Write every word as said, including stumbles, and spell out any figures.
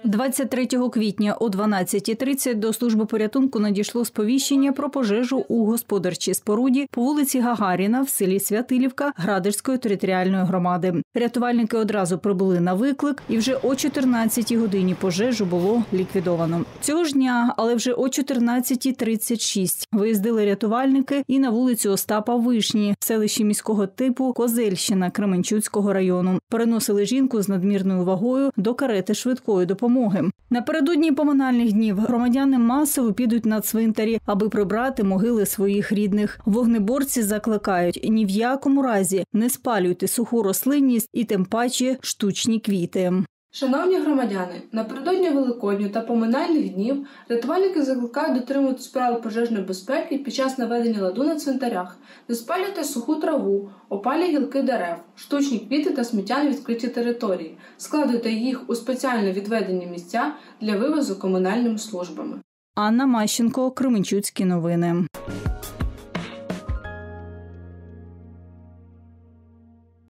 двадцять третього квітня о дванадцятій тридцять до служби порятунку надійшло сповіщення про пожежу у господарчій споруді по вулиці Гагаріна в селі Святилівка Градирської територіальної громади. Рятувальники одразу прибули на виклик і вже о чотирнадцятій годині пожежу було ліквідовано. Цього ж дня, але вже о чотирнадцятій тридцять шість виїздили рятувальники і на вулицю Остапа Вишні в селищі міського типу Козельщина Кременчуцького району. Переносили жінку з надмірною вагою до карети швидкої допомоги. Напередодні поминальних днів громадяни масово підуть на цвинтарі, аби прибрати могили своїх рідних. Вогнеборці закликають: ні в якому разі не спалюйте суху рослинність і тим паче штучні квіти. Шановні громадяни, напередодні Великодню та поминальних днів рятувальники закликають дотримуватись правил пожежної безпеки під час наведення ладу на цвинтарях. Не спалюйте суху траву, опалі гілки дерев, штучні квіти та сміття на відкритій території. Складуйте їх у спеціально відведені місця для вивозу комунальними службами. Анна Мащенко, Кременчуцькі новини.